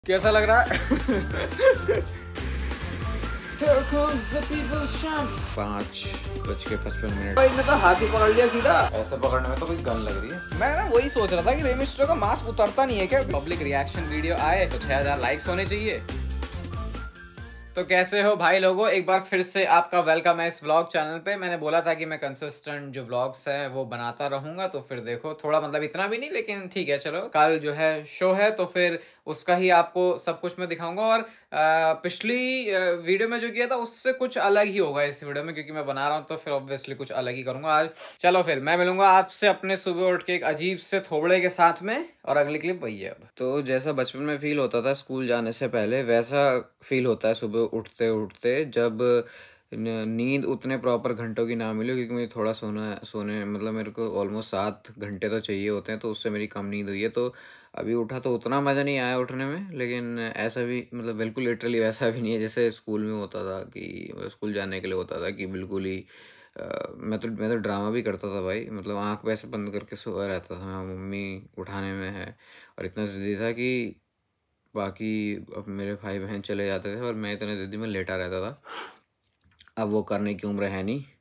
कैसा लग रहा है? Here comes the people's champ. 5:55 भाई ने तो हाथ ही पकड़ लिया सीधा। ऐसे पकड़ने में तो कोई गन लग रही है। मैं ना वही सोच रहा था कि रे मिस्टर का मास्क उतरता नहीं है क्या? पब्लिक रिएक्शन वीडियो आए तो 6000 लाइक्स होने चाहिए। तो कैसे हो भाई लोगों, एक बार फिर से आपका वेलकम है इस व्लॉग चैनल पे। मैंने बोला था कि मैं कंसिस्टेंट जो व्लॉग्स हैं वो बनाता रहूंगा, तो फिर देखो थोड़ा मतलब इतना भी नहीं, लेकिन ठीक है चलो। कल जो है शो है तो फिर उसका ही आपको सब कुछ मैं दिखाऊंगा। और पिछली वीडियो में जो किया था उससे कुछ अलग ही होगा इस वीडियो में, क्योंकि मैं बना रहा हूँ तो फिर ऑब्वियसली कुछ अलग ही करूंगा आज। चलो फिर मैं मिलूंगा आपसे अपने सुबह उठ के एक अजीब से थोबड़े के साथ में, और अगली क्लिप वही है। अब तो जैसा बचपन में फील होता था स्कूल जाने से पहले, वैसा फील होता है सुबह उठते उठते जब नींद उतने प्रॉपर घंटों की ना मिले, क्योंकि मुझे थोड़ा सोने मतलब मेरे को ऑलमोस्ट 7 घंटे तो चाहिए होते हैं, तो उससे मेरी कम नींद हुई है। तो अभी उठा तो उतना मज़ा नहीं आया उठने में, लेकिन ऐसा भी मतलब बिल्कुल लिटरली वैसा भी नहीं है जैसे स्कूल में होता था कि स्कूल जाने के लिए होता था कि बिल्कुल ही मैं तो ड्रामा भी करता था भाई। मतलब आँख पे ऐसे बंद करके सोया रहता था मैं, मम्मी उठाने में है, और इतना ज़िद्दी था कि बाकी अब मेरे भाई बहन चले जाते थे और मैं इतने ज़िद्दी में लेटा रहता था। अब वो करने की उम्र है नहीं।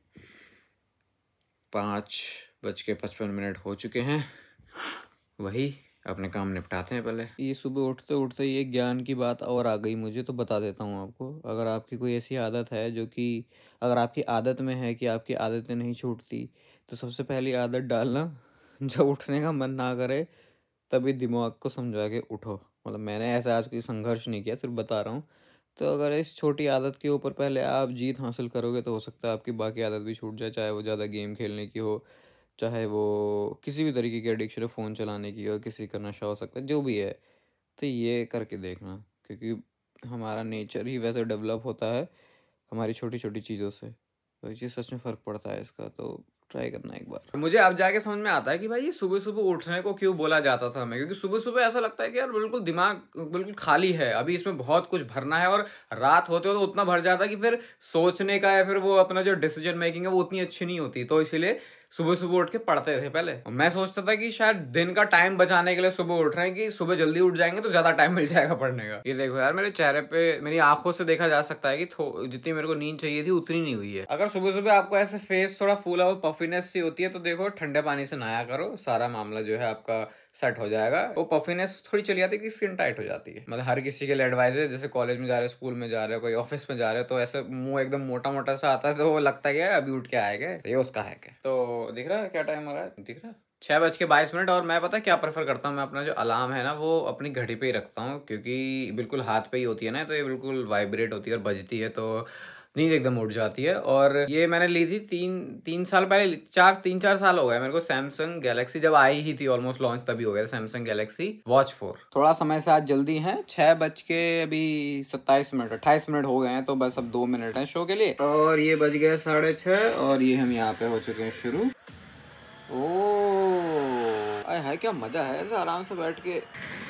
5:55 हो चुके हैं। वही अपने काम निपटाते हैं पहले। ये सुबह उठते उठते ये ज्ञान की बात और आ गई मुझे, तो बता देता हूँ आपको। अगर आपकी कोई ऐसी आदत है जो कि अगर आपकी आदत में है कि आपकी आदतें नहीं छूटती, तो सबसे पहली आदत डालना जब उठने का मन ना करे तभी दिमाग को समझा के उठो। मतलब मैंने ऐसा आज कोई संघर्ष नहीं किया, सिर्फ बता रहा हूँ। तो अगर इस छोटी आदत के ऊपर पहले आप जीत हासिल करोगे तो हो सकता है आपकी बाकी आदत भी छूट जाए, चाहे वो ज़्यादा गेम खेलने की हो, चाहे वो किसी भी तरीके की एडिक्शन हो, फ़ोन चलाने की हो, किसी का नशा हो सकता है, जो भी है। तो ये करके देखना, क्योंकि हमारा नेचर ही वैसे डेवलप होता है हमारी छोटी छोटी चीज़ों से। तो ये चीज़ सच में फ़र्क पड़ता है इसका, तो ट्राई करना एक बार। मुझे अब जाके समझ में आता है कि भाई ये सुबह सुबह उठने को क्यों बोला जाता था हमें, क्योंकि सुबह सुबह ऐसा लगता है कि यार बिल्कुल दिमाग बिल्कुल खाली है, अभी इसमें बहुत कुछ भरना है, और रात होते हो तो उतना भर जाता है कि फिर सोचने का या फिर वो अपना जो डिसीजन मेकिंग है वो उतनी अच्छी नहीं होती। तो इसीलिए सुबह सुबह उठ के पढ़ते थे पहले। और मैं सोचता था कि शायद दिन का टाइम बचाने के लिए सुबह उठ रहे हैं, कि सुबह जल्दी उठ जाएंगे तो ज्यादा टाइम मिल जाएगा पढ़ने का। ये देखो यार, मेरे चेहरे पे मेरी आंखों से देखा जा सकता है कि जितनी मेरे को नींद चाहिए थी उतनी नहीं हुई है। अगर सुबह सुबह आपको ऐसे फेस थोड़ा फूला हुआ पफीनेस सी होती है तो देखो ठंडे पानी से नहाया करो, सारा मामला जो है आपका सेट हो जाएगा। वो पफीनेस थोड़ी चली जाती है कि स्किन टाइट हो जाती है। मतलब हर किसी के लिए एडवाइस है, जैसे कॉलेज में जा रहे हो, स्कूल में जा रहे हो, कोई ऑफिस में जा रहे हो, तो ऐसे मुंह एकदम मोटा मोटा सा आता है, तो वो लगता है कि अभी उठ के आएगा। ये उसका है क्या? तो दिख रहा है क्या टाइम हो रहा है? दिख रहा है 6:22। और मैं पता क्या प्रेफर करता हूँ, मैं अपना जो अलार्म है ना वो अपनी घड़ी पे ही रखता हूँ, क्योंकि बिल्कुल हाथ पे ही होती है ना, तो ये बिल्कुल वाइब्रेट होती है और बजती है, तो नींद एकदम उठ जाती है। और ये मैंने ली थी तीन साल पहले, 3-4 साल हो गए मेरे को। सैमसंग गैलेक्सी जब आई ही थी, ऑलमोस्ट लॉन्च तभी हो गया सैमसंग गैलेक्सी वॉच 4। थोड़ा समय से आज जल्दी है, 6:27, 28 मिनट हो गए हैं, तो बस अब 2 मिनट है शो के लिए। और ये बज गए 6:30, और ये हम यहाँ पे हो चुके हैं शुरू। ओह है, क्या मजा है ऐसे आराम से बैठ के।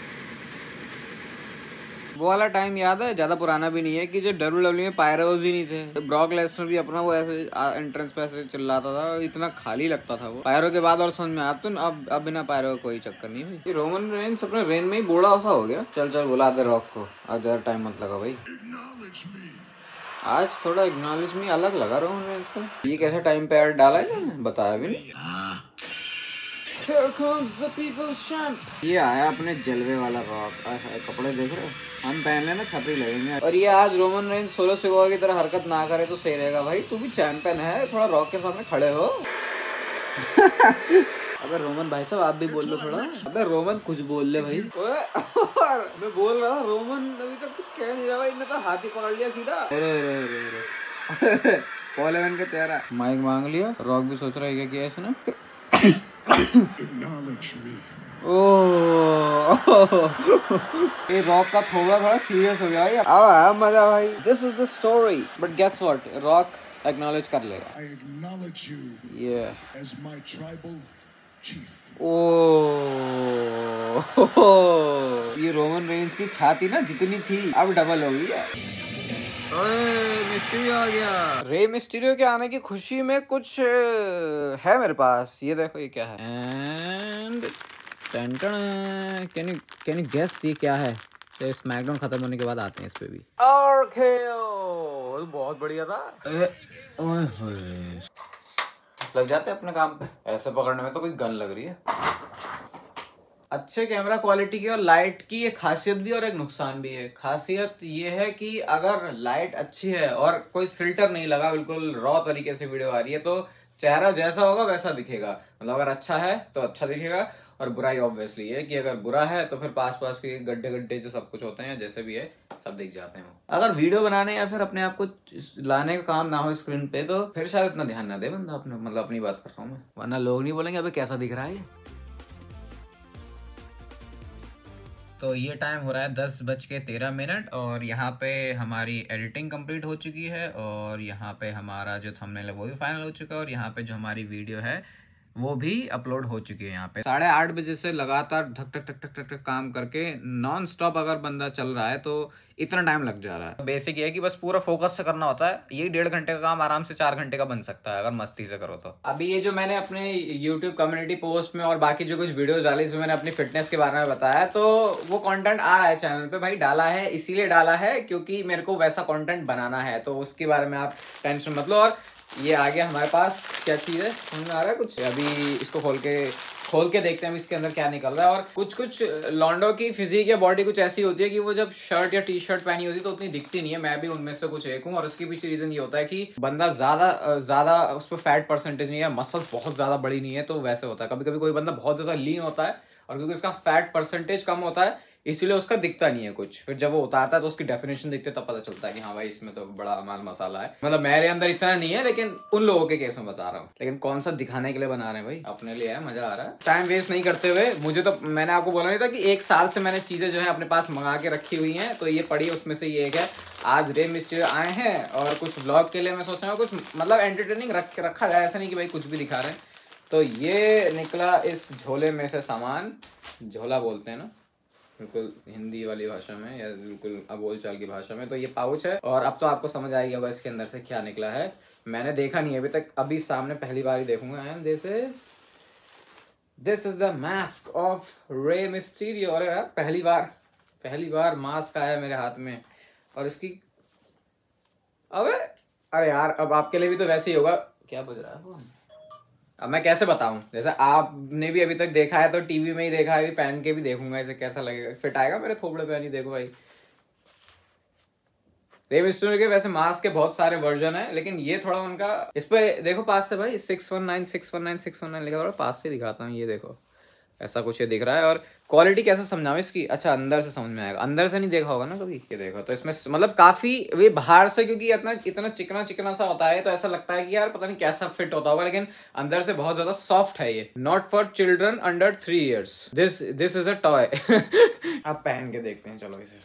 वो वाला टाइम याद है, ज्यादा पुराना भी नहीं है, कि जो WWE में पायरोज ही नहीं थे, तो ब्रॉक लेसनर भी अपना वो ऐसे एंट्रेंस पे ऐसे चिल्लाता था, इतना खाली लगता था वो। पायरो के बाद और समझ में आता, तो अब बिना पायरो का कोई चक्कर नहीं हुई। रोमन रेंस अपने रेन में ही बूढ़ा सा हो गया। चल चल बुला दे रॉक को, आज ज्यादा टाइम मत लगा भाई। आज थोड़ा एक्नॉलेज मी अलग लगा रोमन रेंस का। ये कैसे टाइम पे ऐड डाला है ना, बताया भी नहीं। Here comes the people's champ. ये आया अपने जलवे वाला रॉक। कपड़े देख रहे हो, हम पहन लेना छपरी लगेंगे। और ये आज रोमन रेंस सोलो सिकोआ की तरह हरकत ना करे तो सही रहेगा भाई। तू भी चैंपियन है, थोड़ा रॉक के सामने खड़े हो। अबे रोमन भाई साहब आप भी बोल लो थोड़ा। अबे रोमन कुछ बोल ले भाई। और मैं बोल रहा हूँ, रोमन अभी तक कुछ कह नहीं रहा भाई, इन्हें तो हाथ ही पकड़ लिया सीधा। अरे पॉल एवन का चेहरा। माइक मांग लिया, रॉक भी सोच रहा है क्या किया इसने। ये रॉक का थोड़ा सीरियस हो गया भाई। अब मजा भाई। This is the story, but guess what, rock acknowledge कर लेगा। I acknowledge you as my tribal chief. ये रोमन रेंज की छाती ना जितनी थी अब डबल हो गई है। मिस्टीरियो आ गया। रे मिस्टीरियो के आने की खुशी में कुछ है मेरे पास। ये देखो ये क्या है। एंड कैन यू गेस ये क्या है? तो स्मैकडाउन खत्म होने के बाद आते हैं इस पे भी। और खेओ बहुत बढ़िया था। लग जाते अपने काम पे। ऐसे पकड़ने में तो कोई गन लग रही है। अच्छे कैमरा क्वालिटी की और लाइट की एक खासियत भी और एक नुकसान भी है। खासियत ये है कि अगर लाइट अच्छी है और कोई फिल्टर नहीं लगा, बिल्कुल रॉ तरीके से वीडियो आ रही है, तो चेहरा जैसा होगा वैसा दिखेगा। मतलब अगर अच्छा है तो अच्छा दिखेगा, और बुराई ऑब्वियसली है कि अगर बुरा है तो फिर पास पास के गड्ढे गड्ढे जो सब कुछ होते हैं जैसे भी है सब दिख जाते हैं। अगर वीडियो बनाने या फिर अपने आप को लाने का काम ना हो स्क्रीन पे तो फिर शायद इतना ध्यान ना दे बंदा अपने, मतलब अपनी बात कर रहा हूँ मैं, वरना लोग नहीं बोलेंगे अबे कैसा दिख रहा है ये। तो ये टाइम हो रहा है 10:13 और यहाँ पे हमारी एडिटिंग कंप्लीट हो चुकी है, और यहाँ पे हमारा जो थंबनेल है वो भी फाइनल हो चुका है, और यहाँ पे जो हमारी वीडियो है वो भी अपलोड हो चुकी है। यहाँ पे 8:30 बजे से लगातार धक धक धक धक धक धक काम करके नॉन स्टॉप अगर बंदा चल रहा है तो इतना टाइम लग जा रहा है। बेसिक ये है कि बस पूरा फोकस से करना होता है। ये 1.5 घंटे का काम आराम से 4 घंटे का बन सकता है अगर मस्ती से करो तो। अभी ये जो मैंने अपने यूट्यूब कम्युनिटी पोस्ट में और बाकी जो कुछ वीडियोस डाली इसमें मैंने अपनी फिटनेस के बारे में बताया, तो वो कंटेंट आ रहा है चैनल पे भाई। डाला है इसीलिए डाला है क्योंकि मेरे को वैसा कंटेंट बनाना है, तो उसके बारे में आप टेंशन मत लो। और ये आ गया हमारे पास, क्या चीज़ है समझ में आ रहा है कुछ? अभी इसको खोल के देखते हैं इसके अंदर क्या निकल रहा है। और कुछ लॉन्डो की फिजिक या बॉडी कुछ ऐसी होती है कि वो जब शर्ट या टी शर्ट पहनी होती है तो उतनी दिखती नहीं है। मैं भी उनमें से कुछ एक हूँ, और उसके पीछे रीजन ये होता है कि बंदा ज्यादा उस पर फैट परसेंटेज नहीं है, मसल्स बहुत ज्यादा बड़ी नहीं है, तो वैसे होता है। कभी कभी कोई बंदा बहुत ज्यादा लीन होता है और क्योंकि उसका फैट परसेंटेज कम होता है इसीलिए उसका दिखता नहीं है कुछ। फिर जब वो उतारता है तो उसकी डेफिनेशन दिखती है, तब पता चलता है कि हाँ भाई इसमें तो बड़ा माल मसाला है। मतलब मेरे अंदर इतना नहीं है, लेकिन उन लोगों के केस में बता रहा हूँ। लेकिन कौन सा दिखाने के लिए बना रहे हैं भाई, अपने लिए है, मजा आ रहा है। टाइम वेस्ट नहीं करते हुए, मुझे तो मैंने आपको बोला नहीं था कि 1 साल से मैंने चीजें जो है अपने पास मंगा के रखी हुई हैं, तो ये पड़ी उसमें से ये एक है। आज रे मिस्टर आए हैं और कुछ ब्लॉग के लिए मैं सोच रहा हूँ कुछ मतलब एंटरटेनिंग रखा जाए, ऐसा नहीं कि भाई कुछ भी दिखा रहे हैं। तो ये निकला इस झोले में से सामान, झोला बोलते हैं ना बिल्कुल हिंदी वाली भाषा में या बिल्कुल बोलचाल की भाषा में। तो ये पाउच है और अब तो आपको समझ आएगी होगा इसके अंदर से क्या निकला है। मैंने देखा नहीं अभी तक, अभी सामने पहली बार ही देखूंगा। And this is the mask of Rey Mysterio. अरे यार पहली बार मास्क आया मेरे हाथ में, और इसकी अरे यार अब आपके लिए भी तो वैसे ही होगा। क्या बज रहा है वो? अब मैं कैसे बताऊं, जैसे आपने भी अभी तक देखा है तो टीवी में ही देखा है, पहन के भी देखूंगा इसे कैसा लगेगा, फिट आएगा मेरे थोबड़े पे नहीं। देखो भाई रे मिस्टीरियो के वैसे मास्क के बहुत सारे वर्जन है, लेकिन ये थोड़ा उनका, इस पे देखो पास से भाई 619 लिखा, थोड़ा पास से दिखाता हूँ। ये देखो ऐसा कुछ ये दिख रहा है। और क्वालिटी कैसे समझाऊं इसकी, अच्छा अंदर से समझ में आएगा, अंदर से नहीं देखा होगा ना कभी। ये देखो तो इसमें मतलब काफी वे बाहर से क्योंकि इतना चिकना सा होता है तो ऐसा लगता है कि यार पता नहीं कैसा फिट होता होगा, लेकिन अंदर से बहुत ज्यादा सॉफ्ट है। ये not for children under 3 years, this is a toy. अब पहन के देखते हैं, चलो इसे।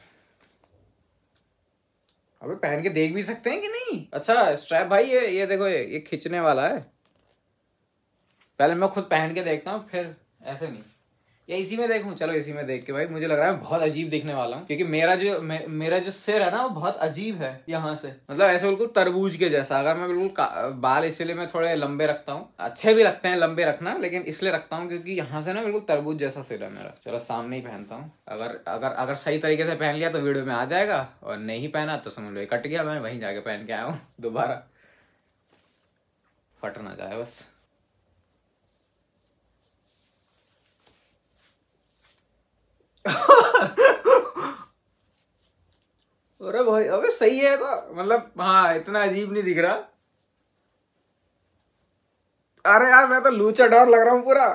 अबे पहन के देख भी सकते हैं कि नहीं? अच्छा स्ट्रैप भाई ये देखो, ये खींचने वाला है। पहले मैं खुद पहन के देखता हूँ फिर, ऐसे नहीं। या इसी में देखूं? चलो इसी में देख के भाई मुझे लग रहा है बहुत अजीब दिखने वाला हूँ, क्योंकि मेरा जो सिर है ना वो बहुत अजीब है यहाँ से, मतलब ऐसे बिल्कुल तरबूज के जैसा। अगर मैं बिल्कुल बाल इसलिए मैं थोड़े लंबे रखता हूँ, अच्छे भी लगते हैं लंबे रखना, लेकिन इसलिए रखता हूँ क्योंकि यहाँ से ना बिल्कुल तरबूज जैसा सिर है मेरा। चलो सामने ही पहनता हूँ, अगर सही तरीके से पहन लिया तो वीडियो में आ जाएगा, और नहीं पहना तो समझ लो कट गया। मैं वहीं जाके पहन के आया हूँ, दोबारा फट ना जाए बस। अरे भाई अबे सही है तो, मतलब हाँ इतना अजीब नहीं दिख रहा। अरे यार मैं तो लूचा डॉर लग रहा हूँ पूरा।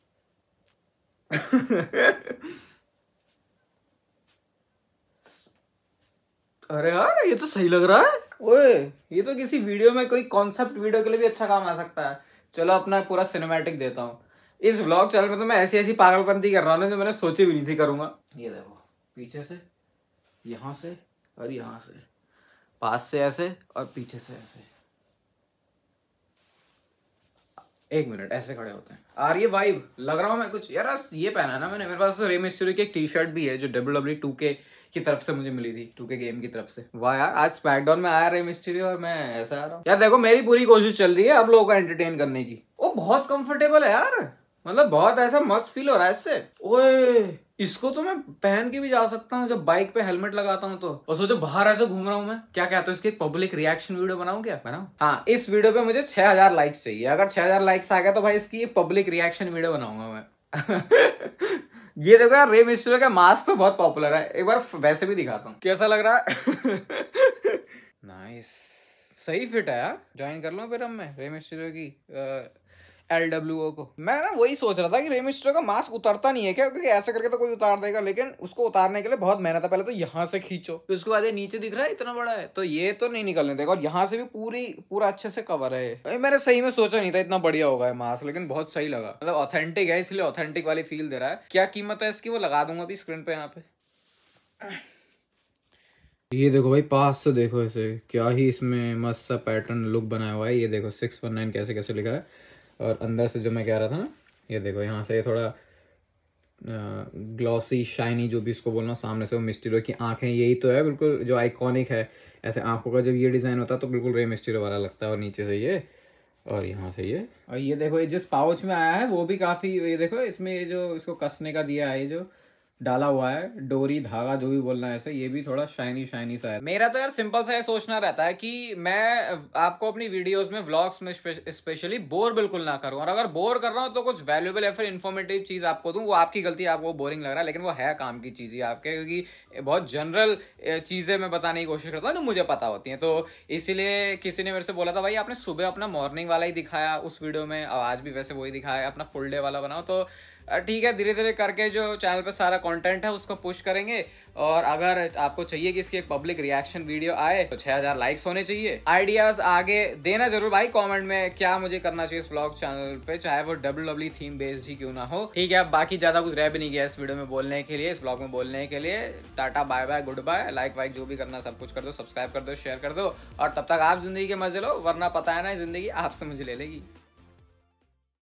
अरे यार ये तो सही लग रहा है। ओए ये तो किसी वीडियो में, कोई कॉन्सेप्ट वीडियो के लिए भी अच्छा काम आ सकता है। चलो अपना पूरा सिनेमैटिक देता हूँ। इस व्लॉग चैनल में तो मैं ऐसी पागलपंती कर रहा हूँ जो मैंने सोची भी नहीं थी करूंगा। ये देखो पीछे से, यहाँ से और यहाँ से, पास से ऐसे और पीछे से ऐसे। 1 मिनट ऐसे खड़े होते हैं। और ये वाइब लग रहा हूँ मैं कुछ यार। ये पहना ना मैंने, मेरे पास रे मिस्टीरियो की एक टी शर्ट भी है जो WWE 2K की तरफ से मुझे मिली थी, 2K गेम की तरफ से। वाह यार आज स्मैकडाउन में आया रे मिस्टीरियो और मैं ऐसा आ रहा हूँ यार। देखो मेरी पूरी कोशिश चल रही है अब लोगों को एंटरटेन करने की। वो बहुत कंफर्टेबल है यार, मतलब बहुत ऐसा मस्त फील हो रहा है इससे। ओए इसको तो मैं पहन के भी जा सकता हूँ जब बाइक पे हेलमेट लगाता हूँ तो। और सोचो बाहर ऐसे घूम रहा हूँ मैं, क्या कहते हो इसकी पब्लिक रिएक्शन वीडियो बनाऊं, क्या बनाऊं? हाँ, इस वीडियो पे मुझे 6000 लाइक्स चाहिए। अगर 6000 लाइक्स आ गया तो भाई इसकी पब्लिक रिएक्शन वीडियो बनाऊंगा मैं। ये देखो यार, रे मिस्टेरियो का मास्क तो बहुत पॉपुलर है, एक बार वैसे भी दिखाता हूँ कैसा लग रहा है। नाइस, सही फिट है यार। ज्वाइन कर लो फिर हम मैं रे मिस्टेरियो की LWO को। मैं ना वही सोच रहा था कि रे मिस्टेरियो का मास्क उतरता नहीं है क्या, क्योंकि ऐसे करके तो कोई उतार देगा, लेकिन उसको उतारने के लिए बहुत मेहनत है। पहले तो यहाँ से खींचो, फिर उसके बाद ये नीचे दिख रहा है इतना बड़ा है, तो ये तो नहीं निकलने देगा। और यहाँ से भी पूरा अच्छे से कवर है। भाई मैंने सही में सोचा नहीं था इतना बढ़िया होगा ये मास्क, लेकिन बहुत सही लगा। मतलब ऑथेंटिक है, इसलिए ऑथेंटिक वाली फील दे रहा है। क्या कीमत है इसकी वो लगा दूंगा अभी स्क्रीन पे यहाँ पे। ये देखो भाई, पास से देखो इसे, क्या ही इसमें मस्त सा पैटर्न लुक बनाया हुआ है। ये देखो 619 कैसे कैसे लिखा है। और अंदर से जो मैं कह रहा था ना, ये देखो यहाँ से थोड़ा ग्लॉसी शाइनी जो भी इसको बोलना, सामने से वो मिस्टीरियो की आंखें, यही तो है बिल्कुल जो आइकॉनिक है। ऐसे आंखों का जब ये डिज़ाइन होता है तो बिल्कुल रे मिस्टीरियो वाला लगता है। और नीचे से ये, और यहाँ से ये, और ये देखो ये जिस पाउच में आया है वो भी काफ़ी, ये देखो इसमें ये जो इसको कसने का दिया है, ये जो डाला हुआ है डोरी धागा जो भी बोलना है ऐसे, ये भी थोड़ा शाइनी शाइनी सा है। मेरा तो यार सिंपल सा ये सोचना रहता है कि मैं आपको अपनी वीडियोस में व्लॉग्स में स्पेशली बोर बिल्कुल ना करूं। और अगर बोर कर रहा हूं तो कुछ वैल्यूएबल या फिर इन्फॉर्मेटिव चीज आपको दूं, वो आपकी गलती है, आपको बोरिंग लग रहा है, लेकिन वो है काम की चीज ही आपके, क्योंकि बहुत जनरल चीजें मैं बताने की कोशिश करता हूँ जो मुझे पता होती हैं। तो इसीलिए किसी ने मेरे से बोला था भाई आपने सुबह अपना मॉर्निंग वाला ही दिखाया उस वीडियो में, आज भी वैसे वही दिखाया, अपना फुल डे वाला बनाओ। तो ठीक है, धीरे धीरे करके जो चैनल पे सारा कंटेंट है उसको पुश करेंगे। और अगर आपको चाहिए कि इसकी एक पब्लिक रिएक्शन वीडियो आए तो 6000 लाइक्स होने चाहिए। आइडियाज आगे देना जरूर भाई कमेंट में, क्या मुझे करना चाहिए इस व्लॉग चैनल पे, चाहे वो WWE थीम बेस्ड ही क्यों ना हो। ठीक है, अब बाकी ज्यादा कुछ रह भी नहीं गया इस वीडियो में बोलने के लिए, इस व्लॉग में बोलने के लिए। Tata bye bye good bye, like वाइक जो भी करना सब कुछ कर दो, सब्सक्राइब कर दो, शेयर कर दो, और तब तक आप जिंदगी के मजे लो, वरना पता है ना जिंदगी आपसे मुझे ले लेगी।